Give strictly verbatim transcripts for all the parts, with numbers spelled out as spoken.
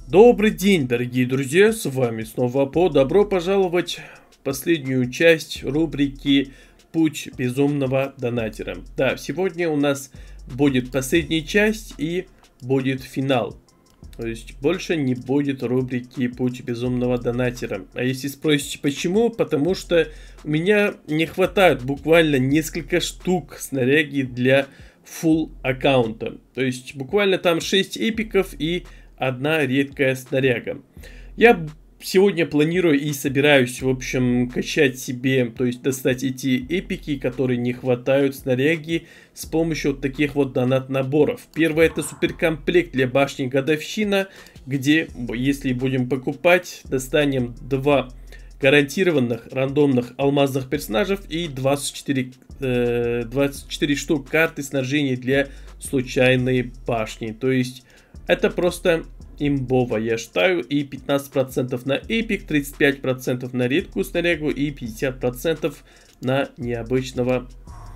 Добрый день, дорогие друзья, с вами снова По. Добро пожаловать в последнюю часть рубрики «Путь безумного донатера». Да, сегодня у нас будет последняя часть и будет финал. То есть больше не будет рубрики «Путь безумного донатера». А если спросите почему, потому что у меня не хватает буквально несколько штук снаряги для full аккаунта. То есть буквально там шесть эпиков и одна редкая снаряга. Я сегодня планирую и собираюсь, в общем, качать себе, то есть достать эти эпики, которые не хватают снаряги, с помощью вот таких вот донат-наборов. Первое — это суперкомплект для башни Годовщина, где, если будем покупать, достанем два гарантированных рандомных алмазных персонажей и двадцать четыре, э, двадцать четыре штук карты снаряжения для случайной башни. То есть это просто имбово, я считаю. И пятнадцать процентов на эпик, тридцать пять процентов на редкую снарягу и пятьдесят процентов на необычного.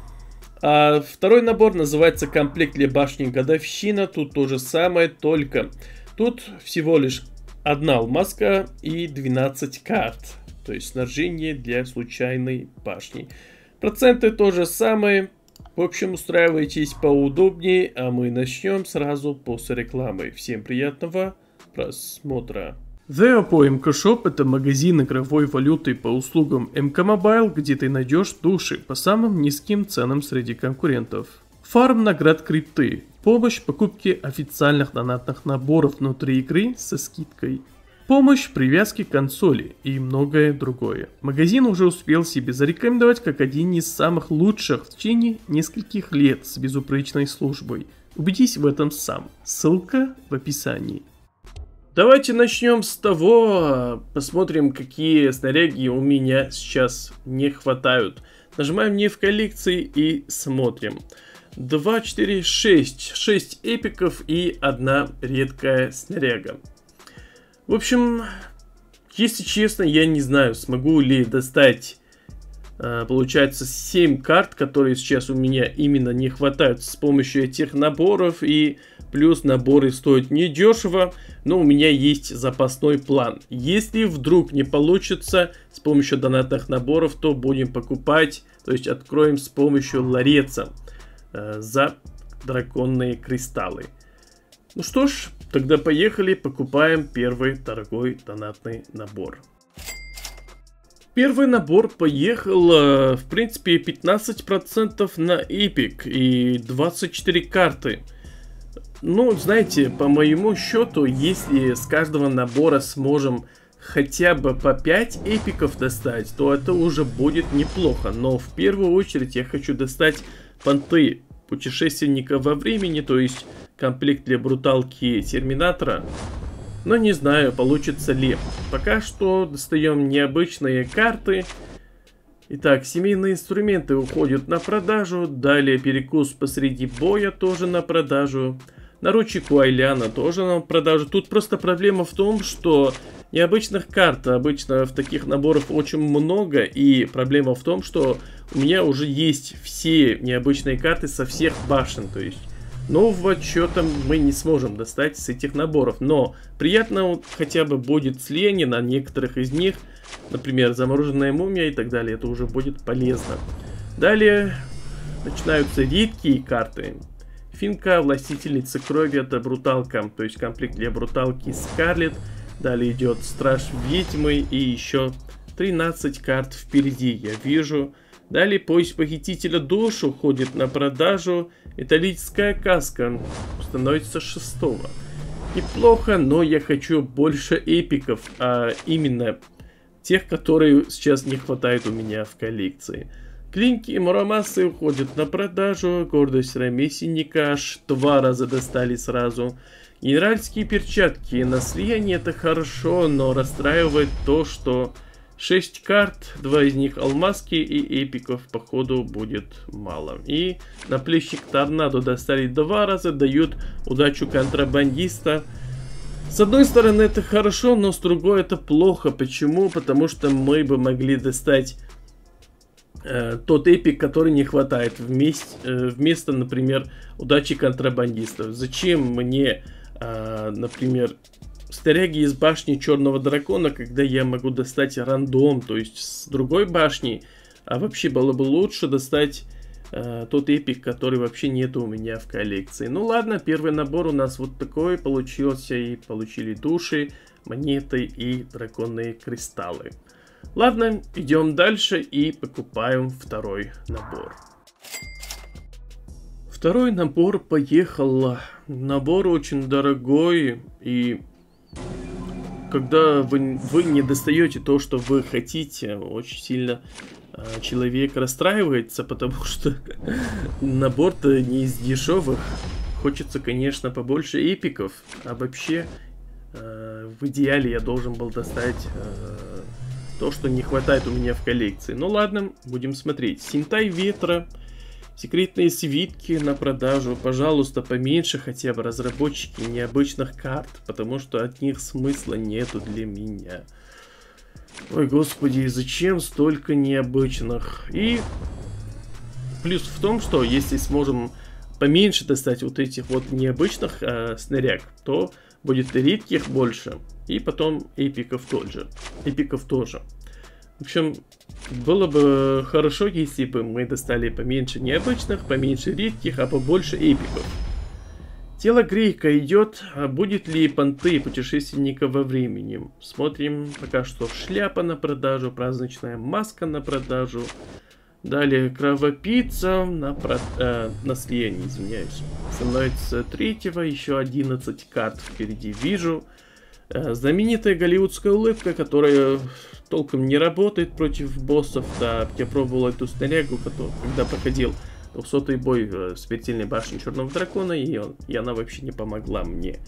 А второй набор называется комплект для башни Годовщина. Тут то же самое, только тут всего лишь одна алмазка и двенадцать карт. То есть снаряжение для случайной башни. Проценты то же самое. В общем, устраивайтесь поудобнее, а мы начнем сразу после рекламы. Всем приятного просмотра. The По эм ка Shop — это магазин игровой валюты по услугам эм ка Mobile, где ты найдешь души по самым низким ценам среди конкурентов. Фарм наград крипты, помощь в покупке официальных донатных наборов внутри игры со скидкой. Помощь в привязке консоли и многое другое. Магазин уже успел себе зарекомендовать как один из самых лучших в течение нескольких лет с безупречной службой. Убедись в этом сам. Ссылка в описании. Давайте начнем с того, посмотрим, какие снаряги у меня сейчас не хватают. Нажимаем «Не в коллекции» и смотрим. два, четыре, шесть. шесть эпиков и одна редкая снаряга. В общем, если честно, я не знаю, смогу ли достать, э, получается, семь карт, которые сейчас у меня именно не хватают с помощью этих наборов. И плюс наборы стоят недешево, но у меня есть запасной план. Если вдруг не получится с помощью донатных наборов, то будем покупать, то есть откроем с помощью лареца э, за драконные кристаллы. Ну что ж, тогда поехали, покупаем первый дорогой донатный набор. Первый набор поехал, в принципе, пятнадцать процентов на эпик и двадцать четыре карты. Ну, знаете, по моему счету, если с каждого набора сможем хотя бы по пять эпиков достать, то это уже будет неплохо. Но в первую очередь я хочу достать понты путешественника во времени, то есть комплект для бруталки Терминатора. Но не знаю, получится ли. Пока что достаем необычные карты. Итак, семейные инструменты уходят на продажу. Далее перекус посреди боя тоже на продажу. Наручик у Айляна тоже на продажу. Тут просто проблема в том, что необычных карт обычно в таких наборах очень много. И проблема в том, что у меня уже есть все необычные карты со всех башен. То есть нового что-то мы не сможем достать с этих наборов. Но приятно вот хотя бы будет слияние на некоторых из них. Например, замороженная мумия и так далее. Это уже будет полезно. Далее начинаются редкие карты. Финка, властительница крови, это бруталка. То есть комплект для бруталки Скарлет. Далее идет страж ведьмы и еще тринадцать карт впереди, я вижу. Далее поиск похитителя душ уходит на продажу. Металлическая каска становится шестого. Неплохо, но я хочу больше эпиков, а именно тех, которые сейчас не хватает у меня в коллекции. Клинки и муромасы уходят на продажу. Гордость ремесленника аж два раза достали сразу. Генеральские перчатки на слияние — это хорошо, но расстраивает то, что шесть карт, два из них алмазки, и эпиков походу будет мало. И наплечник торнадо достали два раза, дают удачу контрабандиста. С одной стороны это хорошо, но с другой это плохо. Почему? Потому что мы бы могли достать э, тот эпик, который не хватает вместе, э, вместо, например, удачи контрабандистов. Зачем мне, э, например, снаряги из башни Черного Дракона, когда я могу достать рандом, то есть с другой башни. А вообще было бы лучше достать э, тот эпик, который вообще нету у меня в коллекции. Ну ладно, первый набор у нас вот такой получился. И получили души, монеты и драконные кристаллы. Ладно, идем дальше и покупаем второй набор. Второй набор поехал. Набор очень дорогой, и когда вы, вы не достаете то, что вы хотите, очень сильно э, человек расстраивается, потому что набор-то не из дешевых. Хочется, конечно, побольше эпиков, а вообще э, в идеале я должен был достать э, то, что не хватает у меня в коллекции. Ну ладно, будем смотреть. Синтай ветра. Секретные свитки на продажу. Пожалуйста, поменьше хотя бы, разработчики, необычных карт, потому что от них смысла нету для меня. Ой, господи, зачем столько необычных? И плюс в том, что если сможем поменьше достать вот этих вот необычных э, снаряг, то будет редких больше. И потом эпиков тоже. Эпиков тоже. В общем, было бы хорошо, если бы мы достали поменьше необычных, поменьше редких, а побольше эпиков. Тело Грейка идет. А будет ли понты путешественника во времени? Смотрим. Пока что шляпа на продажу, праздничная маска на продажу. Далее кровопийца на, про... э, на слияние, извиняюсь. Становится третьего, еще одиннадцать карт впереди вижу. Э, знаменитая голливудская улыбка, которая толком не работает против боссов. Да, я пробовал эту снарягу, когда проходил двухсотый бой в смертельной башне Черного Дракона, и, он, и она вообще не помогла мне.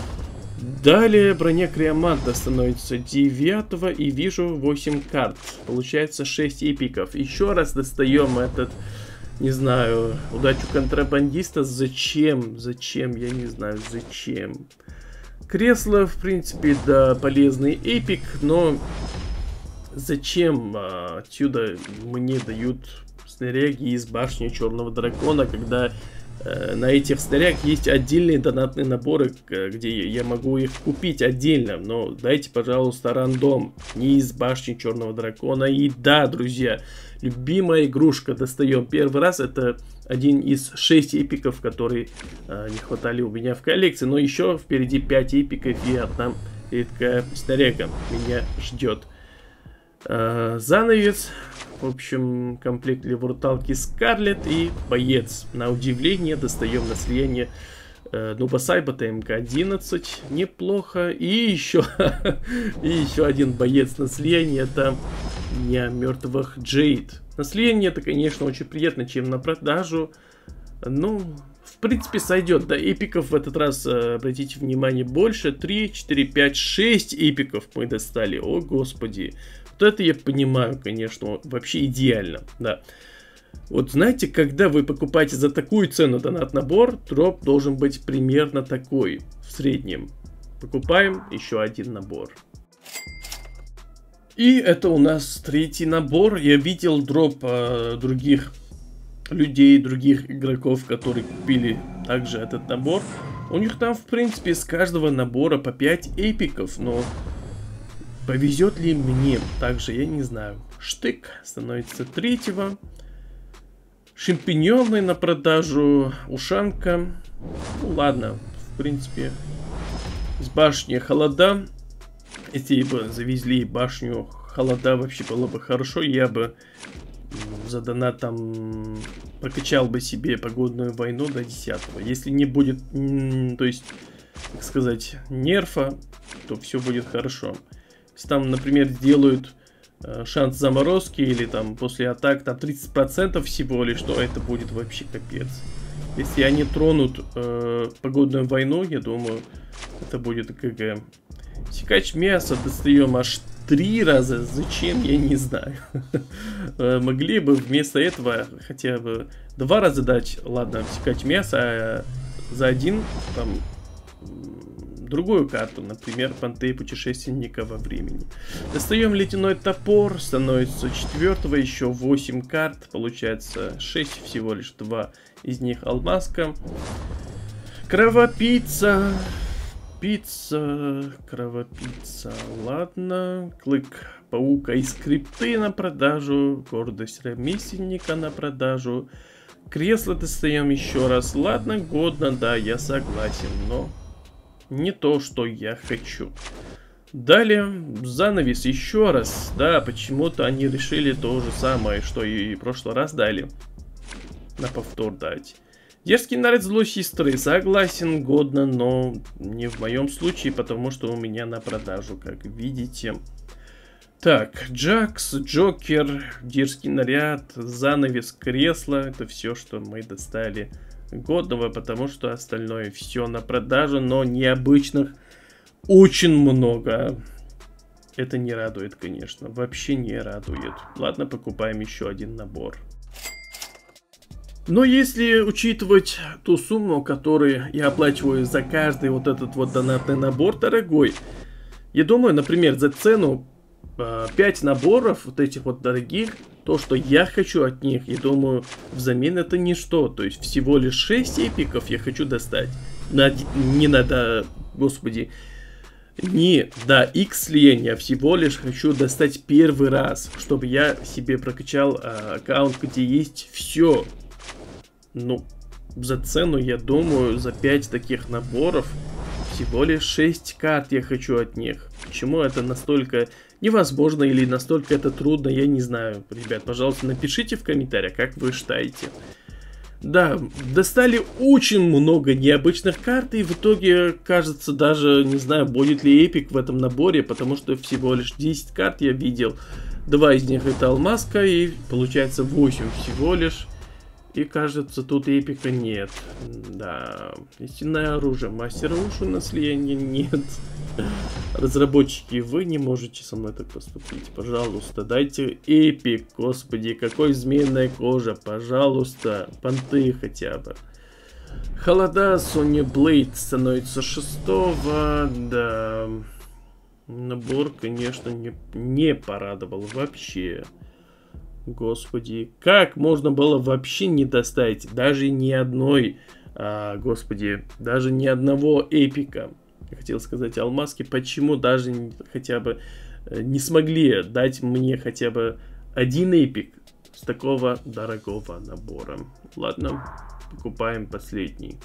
Далее броня Криоманта становится девятого, и вижу восемь карт. Получается шесть эпиков. Еще раз достаем этот, не знаю, удачу контрабандиста. Зачем? Зачем? Я не знаю, зачем. Кресло, в принципе, да, полезный эпик, но зачем а, отсюда мне дают снаряги из башни Черного Дракона, когда э, на этих снарягах есть отдельные донатные наборы, где я могу их купить отдельно. Но дайте, пожалуйста, рандом, не из башни Черного Дракона. И да, друзья, любимая игрушка достаем первый раз. Это один из шести эпиков, которые э, не хватали у меня в коллекции. Но еще впереди пять эпиков, и одна редкая снаряга меня ждет. Э, занавес. В общем, комплект для вурталки Скарлет и боец. На удивление достаем на слияние э, Нуба Сайба Т М К одиннадцать. Неплохо. И еще, и еще один боец на слияние. Это Дня мертвых Джейд. На слияние это, конечно, очень приятно, чем на продажу. Ну, в принципе, сойдет. Да, эпиков в этот раз, э, обратите внимание, больше. три, четыре, пять, шесть эпиков мы достали. О, господи. Вот это я понимаю, конечно, вообще идеально, да. Вот знаете, когда вы покупаете за такую цену донат набор, дроп должен быть примерно такой, в среднем. Покупаем еще один набор. И это у нас третий набор. Я видел дроп э, других людей, других игроков, которые купили также этот набор. У них там, в принципе, с каждого набора по пять эпиков, но повезет ли мне? Также я не знаю. Штык становится третьего. Шампиньоны на продажу. Ушанка. Ну ладно, в принципе. С башни холода. Если бы завезли башню холода, вообще было бы хорошо. Я бы за донат там прокачал бы себе погодную войну до десятого. Если не будет, то есть, как сказать, нерфа, то все будет хорошо. Если там, например, сделают э, шанс заморозки или там после атак там тридцать процентов всего лишь, то это будет вообще капец. Если они тронут э, погодную войну, я думаю, это будет ГГ. Секач мяса достаем аж три раза. Зачем, я не знаю. Могли бы вместо этого хотя бы два раза дать, ладно, секач мяса, а за один там другую карту, например, понты путешественника во времени. Достаем ледяной топор, становится четвертого, еще восемь карт, получается шесть, всего лишь два из них алмазка. Кровопийца. Кровопийца, кровопийца, ладно. Клык паука и скрипты на продажу. Гордость ремесленника на продажу. Кресло достаем еще раз. Ладно, годно, да, я согласен, но не то, что я хочу. Далее, занавес еще раз. Да, почему-то они решили то же самое, что и в прошлый раз дали. На повтор дать. Дерзкий наряд злой сестры. Согласен, годно, но не в моем случае, потому что у меня на продажу, как видите. Так, Джакс, Джокер, дерзкий наряд, занавес, кресло. Это все, что мы достали годного, потому что остальное все на продажу, но необычных очень много. Это не радует, конечно. Вообще не радует. Ладно, покупаем еще один набор. Но если учитывать ту сумму, которую я оплачиваю за каждый вот этот вот донатный набор дорогой, я думаю, например, за цену пять наборов вот этих вот дорогих, то, что я хочу от них, я думаю, взамен это ничто. То есть всего лишь шесть эпиков я хочу достать. На, не надо, господи, не до X лень, я всего лишь хочу достать первый раз, чтобы я себе прокачал а, аккаунт, где есть все. Ну, за цену, я думаю, за пять таких наборов всего лишь шесть карт я хочу от них. Почему это настолько невозможно или настолько это трудно, я не знаю. Ребят, пожалуйста, напишите в комментариях, как вы считаете. Да, достали очень много необычных карт, и в итоге, кажется, даже, не знаю, будет ли эпик в этом наборе, потому что всего лишь десять карт я видел. Два из них это алмазка, и получается восемь всего лишь. И кажется, тут эпика нет. Да, истинное оружие. Мастер уши на слияние нет. Разработчики, вы не можете со мной так поступить. Пожалуйста, дайте эпик. Господи, какой змеиная кожа. Пожалуйста, понты хотя бы. Холода, Sony Blade становится шестого. Да. Набор, конечно, не, не порадовал вообще. Господи, как можно было вообще не достать даже ни одной, а, господи, даже ни одного эпика. Я хотел сказать алмазки, почему даже хотя бы не смогли дать мне хотя бы один эпик с такого дорогого набора. Ладно, покупаем последний.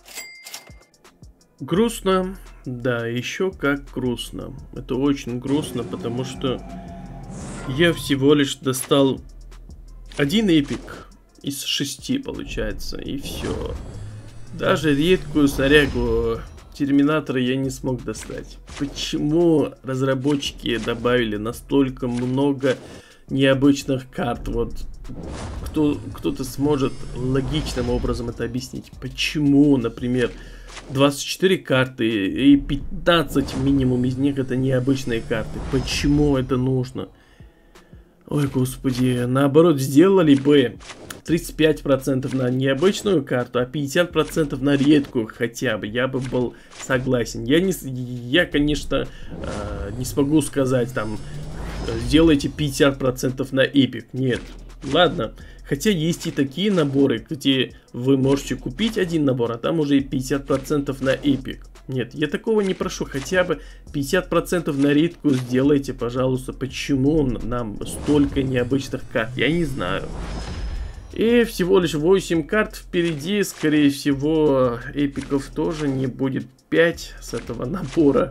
Грустно, да, еще как грустно. Это очень грустно, потому что я всего лишь достал один эпик из шести, получается, и все. Даже редкую снарягу Терминатора я не смог достать. Почему разработчики добавили настолько много необычных карт? Вот кто, кто-то сможет логичным образом это объяснить. Почему, например, двадцать четыре карты и пятнадцать минимум из них это необычные карты? Почему это нужно? Ой, господи, наоборот, сделали бы тридцать пять процентов на необычную карту, а пятьдесят процентов на редкую хотя бы. Я бы был согласен. Я, не, я конечно, э, не смогу сказать, там, сделайте пятьдесят процентов на эпик. Нет. Ладно. Хотя есть и такие наборы, где вы можете купить один набор, а там уже и пятьдесят процентов на эпик. Нет, я такого не прошу. Хотя бы пятьдесят процентов на редкую сделайте, пожалуйста. Почему нам столько необычных карт? Я не знаю. И всего лишь восемь карт впереди. Скорее всего, эпиков тоже не будет пять с этого набора.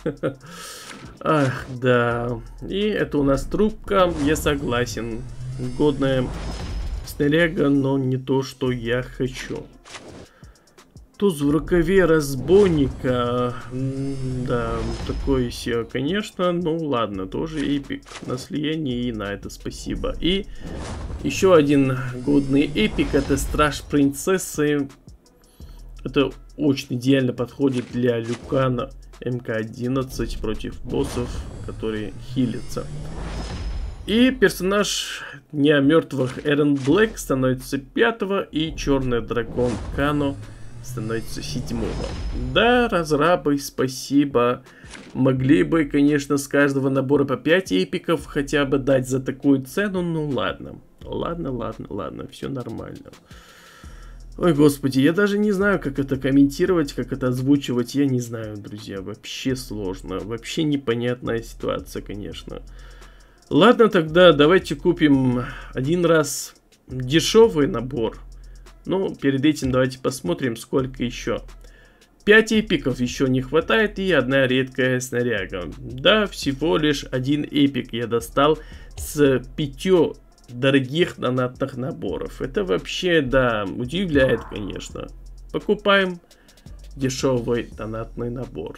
Ах, да. И это у нас трубка. Я согласен. Годная снаряга, но не то, что я хочу. Туз в рукаве разбойника. Да, такое все, конечно. Ну ладно, тоже эпик на слияние, и на это спасибо. И еще один годный эпик. Это Страж Принцессы. Это очень идеально подходит для Люкана эм ка одиннадцать против боссов, которые хилятся. И персонаж Дня мертвых Эрен Блэк становится пятого, и черный дракон Кано становится седьмого. Да, разрабы, спасибо. Могли бы, конечно, с каждого набора по пять эпиков хотя бы дать за такую цену. Ну ладно. Ладно, ладно, ладно. Все нормально. Ой, господи, я даже не знаю, как это комментировать, как это озвучивать. Я не знаю, друзья, вообще сложно. Вообще непонятная ситуация, конечно. Ладно, тогда давайте купим один раз дешевый набор. Ну, перед этим давайте посмотрим, сколько еще. пять эпиков еще не хватает и одна редкая снаряга. Да, всего лишь один эпик я достал с пятью дорогих донатных наборов. Это вообще, да, удивляет, конечно. Покупаем дешевый донатный набор.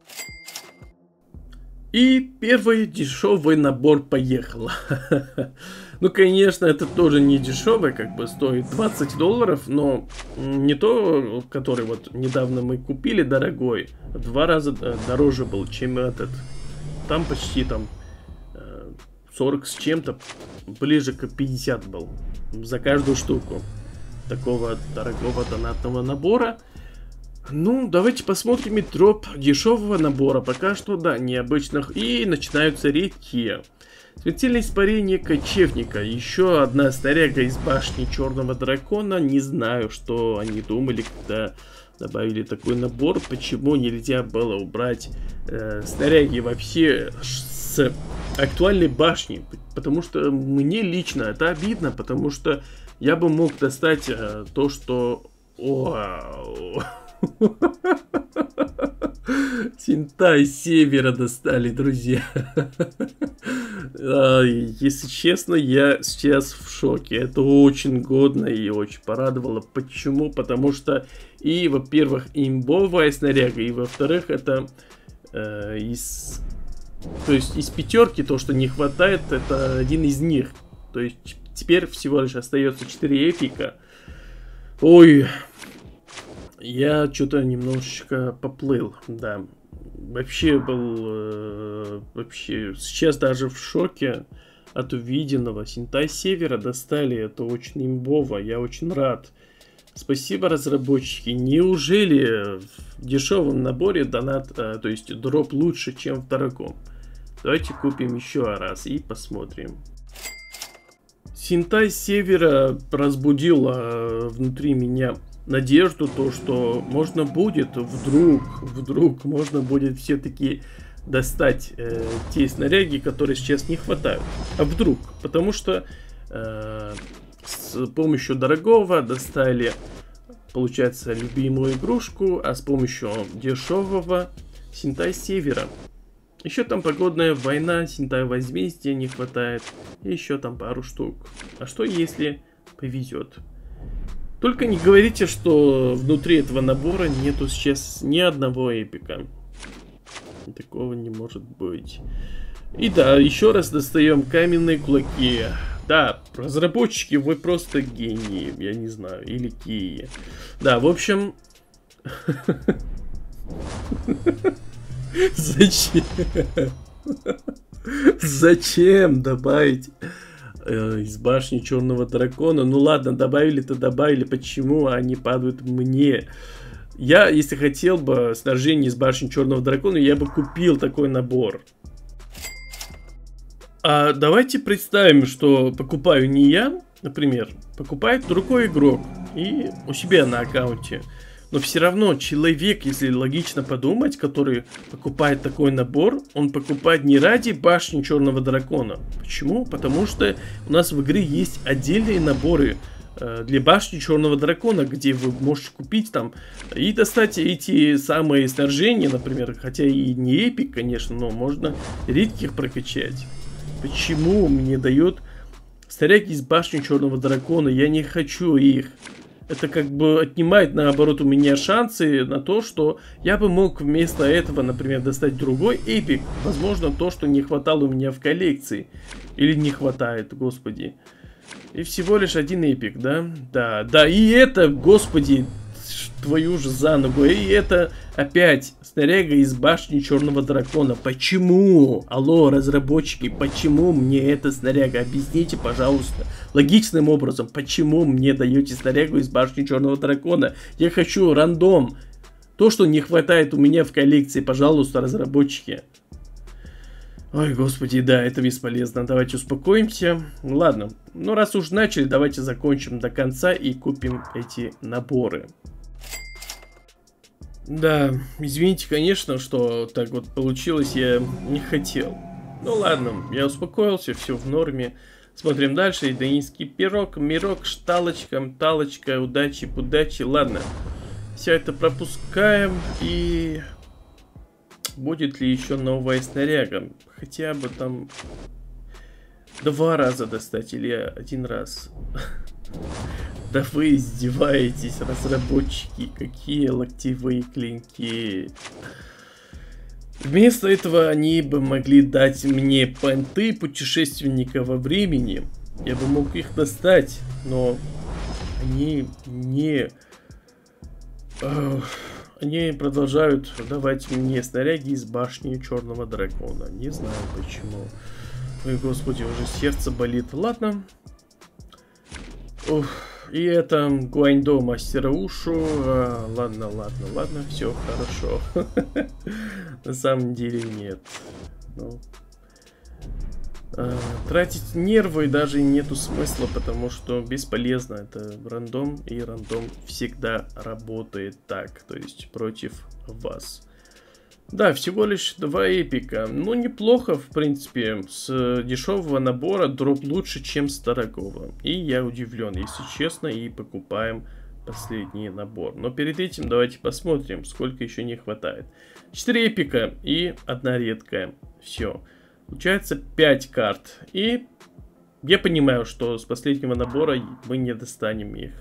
И первый дешевый набор поехал. Ну, конечно, это тоже не дешевый, как бы стоит двадцать долларов, но не то, который вот недавно мы купили, дорогой, в два раза дороже был, чем этот. Там почти там сорок с чем-то, ближе к пятьдесят был за каждую штуку такого дорогого донатного набора. Ну, давайте посмотрим и дроп дешевого набора. Пока что, да, необычных. И начинаются редкие. Смертельное испарение кочевника. Еще одна снаряга из башни Черного Дракона. Не знаю, что они думали, когда добавили такой набор. Почему нельзя было убрать э, снаряги вообще с актуальной башни? Потому что мне лично это обидно. Потому что я бы мог достать э, то, что... Вау... Синтай Севера достали, друзья. Если честно, я сейчас в шоке. Это очень годно и очень порадовало. Почему? Потому что и, во-первых, имбовая снаряга, и, во-вторых, это э, из... То есть из пятерки то, что не хватает, это один из них. То есть теперь всего лишь остается четыре эпика. Ой... Я что-то немножечко поплыл, да. Вообще был, э, вообще, сейчас даже в шоке от увиденного. Синтай Севера достали, это очень имбово, я очень рад. Спасибо, разработчики. Неужели в дешевом наборе донат, э, то есть дроп лучше, чем в дорогом? Давайте купим еще раз и посмотрим. Синтай Севера разбудил э, внутри меня надежду, то, что можно будет вдруг, вдруг можно будет все-таки достать э, те снаряги, которые сейчас не хватают. А вдруг? Потому что э, с помощью дорогого достали, получается, любимую игрушку, а с помощью дешевого Синтай Севера. Еще там погодная война, Синтай Возмездия не хватает, и еще там пару штук. А что если повезет? Только не говорите, что внутри этого набора нету сейчас ни одного эпика. Такого не может быть. И да, еще раз достаем каменные кулаки. Да, разработчики, вы просто гении, я не знаю, или кии. Да, в общем... Зачем? Зачем добавить... из башни Черного Дракона? Ну ладно, добавили-то добавили. Почему они падают мне? Я, если хотел бы снаряжение из башни Черного Дракона, я бы купил такой набор. А давайте представим, что покупаю не я, например, покупает другой игрок и у себя на аккаунте. Но все равно человек, если логично подумать, который покупает такой набор, он покупает не ради башни Черного Дракона. Почему? Потому что у нас в игре есть отдельные наборы э, для башни Черного Дракона, где вы можете купить там и достать эти самые снаряжения, например, хотя и не эпик, конечно, но можно редких прокачать. Почему мне дает снаряги из башни Черного Дракона? Я не хочу их. Это как бы отнимает, наоборот, у меня шансы на то, что я бы мог вместо этого, например, достать другой эпик. Возможно, то, что не хватало у меня в коллекции. Или не хватает, господи. И всего лишь один эпик, да? Да, да, и это, господи, твою же за ногу. И это опять снаряга из башни Черного Дракона. Почему? Алло, разработчики, почему мне эта снаряга? Объясните, пожалуйста, логичным образом, почему мне даете снарягу из башни Черного Дракона? Я хочу рандом. То, что не хватает у меня в коллекции, пожалуйста, разработчики. Ой, господи, да, это бесполезно. Давайте успокоимся. Ладно, ну раз уж начали, давайте закончим до конца и купим эти наборы. Да, извините, конечно, что так вот получилось, я не хотел. Ну ладно, я успокоился, все в норме. Смотрим дальше. Данийский пирог, мирок, шталочка, талочка, удачи, удачи. Ладно, все это пропускаем. И будет ли еще новая снаряга? Хотя бы там два раза достать или один раз. Да вы издеваетесь, разработчики, какие локтевые клинки. Вместо этого они бы могли дать мне понты путешественника во времени. Я бы мог их достать, но они не... Они продолжают давать мне снаряги из башни Черного Дракона. Не знаю почему. Ой, господи, уже сердце болит. Ладно. Ух. И это Гуаньдо мастера Ушу. А, ладно, ладно, ладно, все хорошо. На самом деле нет. Ну, а, тратить нервы даже нету смысла, потому что бесполезно. Это рандом, и рандом всегда работает так, то есть против вас. Да, всего лишь два эпика. Ну, неплохо, в принципе. С дешевого набора дроп лучше, чем с дорогого. И я удивлен, если честно, и покупаем последний набор. Но перед этим давайте посмотрим, сколько еще не хватает. четыре эпика и одна редкая. Все. Получается пять карт. И я понимаю, что с последнего набора мы не достанем их.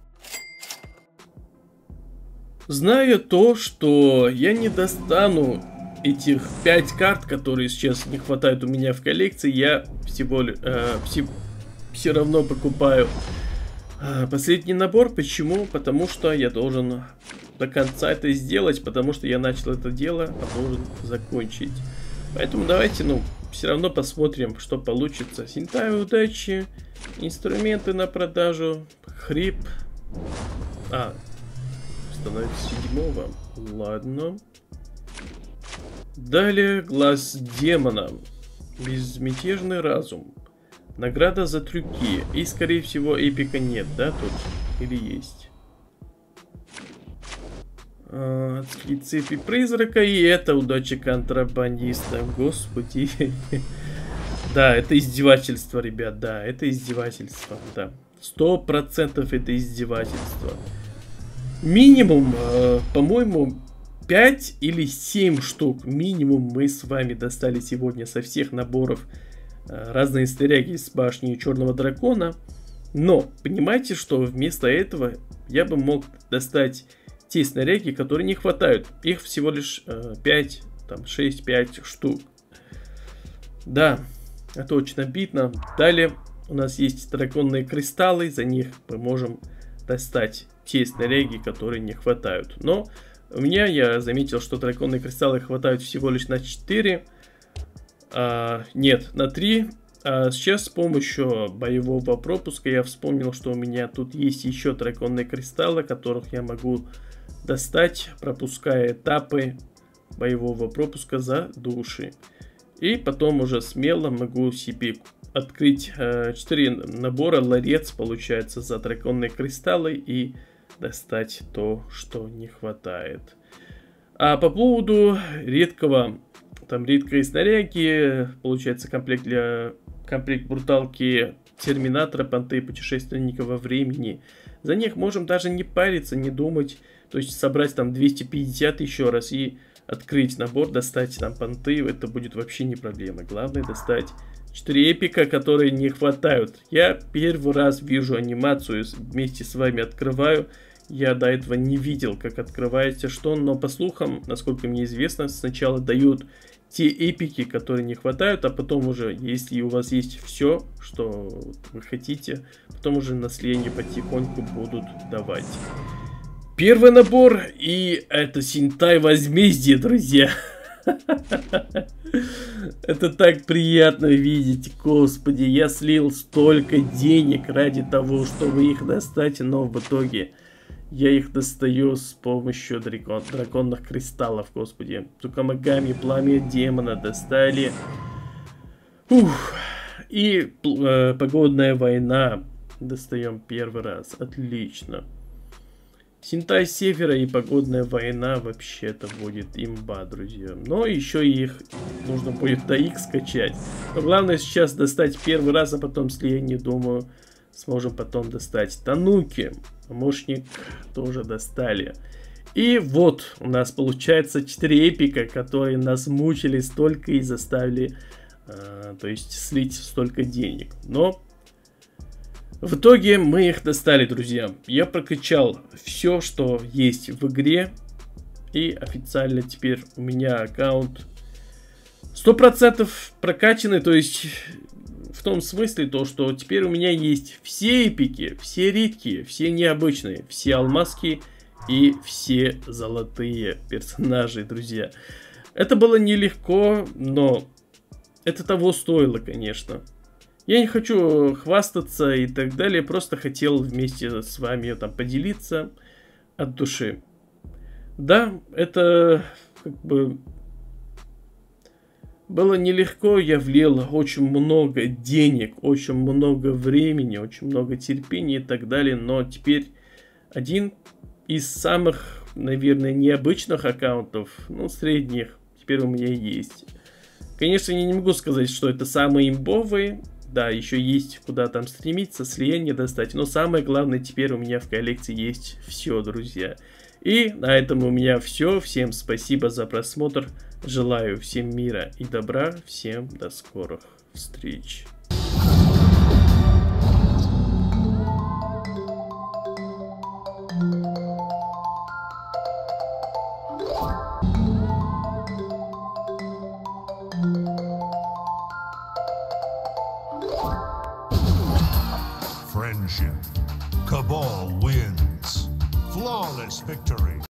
Зная то, что я не достану этих пять карт, которые сейчас не хватает у меня в коллекции, я всего э, все, все равно покупаю э, последний набор. Почему? Потому что я должен до конца это сделать, потому что я начал это дело, а должен закончить. Поэтому давайте, ну, все равно посмотрим, что получится. Синтай удачи, инструменты на продажу, хрип. А, становится седьмого. Ладно. Далее глаз демона. Безмятежный разум. Награда за трюки. И скорее всего эпика нет, да, тут? Или есть? А, цепи призрака. И это удача контрабандиста. Господи. Да, это издевательство, ребят. Да, это издевательство. Да. Сто процентов это издевательство. Минимум, э, по-моему, пять или семь штук минимум мы с вами достали сегодня со всех наборов э, разные снаряги с башни Черного Дракона. Но понимаете, что вместо этого я бы мог достать те снаряги, которые не хватают. Их всего лишь э, пять, там шесть пять штук. Да, это очень обидно. Далее у нас есть драконные кристаллы, за них мы можем достать те снаряги, которые не хватают. Но у меня, я заметил, что драконные кристаллы хватают всего лишь на четыре. А, нет, на три. А сейчас с помощью боевого пропуска я вспомнил, что у меня тут есть еще драконные кристаллы, которых я могу достать, пропуская этапы боевого пропуска за души. И потом уже смело могу себе открыть э, четыре набора ларец, получается, за драконные кристаллы и достать то, что не хватает. А по поводу редкого, там редкие снаряги, получается комплект для комплект бруталки терминатора, понты путешественника во времени. За них можем даже не париться, не думать, то есть собрать там двести пятьдесят еще раз и открыть набор, достать там понты, это будет вообще не проблема. Главное достать четыре эпика, которые не хватают. Я первый раз вижу анимацию, вместе с вами открываю. Я до этого не видел, как открывается что, но по слухам, насколько мне известно, сначала дают те эпики, которые не хватают, а потом уже, если у вас есть все, что вы хотите, потом уже на слияние потихоньку будут давать. Первый набор, и это Синтай возмездие, друзья. Это так приятно видеть, господи, я слил столько денег ради того, чтобы их достать, но в итоге я их достаю с помощью дракон, драконных кристаллов, господи. Цукамагами, пламя демона достали. Ух. И э, погодная война. Достаем первый раз. Отлично. Синтай Севера и погодная война вообще-то будет имба, друзья. Но еще их нужно будет до X скачать. Но главное сейчас достать первый раз, а потом слияние, думаю, сможем потом достать. Тануки. Помощник тоже достали. И вот у нас получается четыре эпика, которые нас мучили столько и заставили, э, то есть слить столько денег. Но в итоге мы их достали, друзья. Я прокачал все, что есть в игре. И официально теперь у меня аккаунт сто процентов прокачанный. То есть в том смысле, то, что теперь у меня есть все эпики, все редкие, все необычные, все алмазки и все золотые персонажи, друзья. Это было нелегко, но это того стоило, конечно. Я не хочу хвастаться и так далее, просто хотел вместе с вами там поделиться от души. Да, это как бы было нелегко, я влил очень много денег, очень много времени, очень много терпения и так далее, но теперь один из самых, наверное, необычных аккаунтов, ну, средних, теперь у меня есть. Конечно, я не могу сказать, что это самые имбовые. Да, еще есть куда там стремиться, слияние достать. Но самое главное, теперь у меня в коллекции есть все, друзья. И на этом у меня все. Всем спасибо за просмотр. Желаю всем мира и добра. Всем до скорых встреч. Friendship. Cabal wins. Flawless victory.